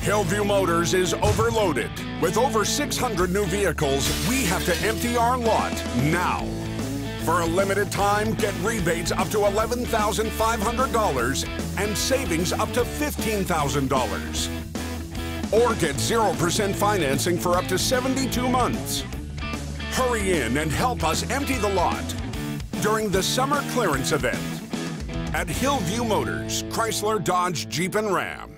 Hillview Motors is overloaded. With over 600 new vehicles, we have to empty our lot now. For a limited time, get rebates up to $11,500 and savings up to $15,000. Or get 0% financing for up to 72 months. Hurry in and help us empty the lot during the summer clearance event at Hillview Motors, Chrysler, Dodge, Jeep, and Ram.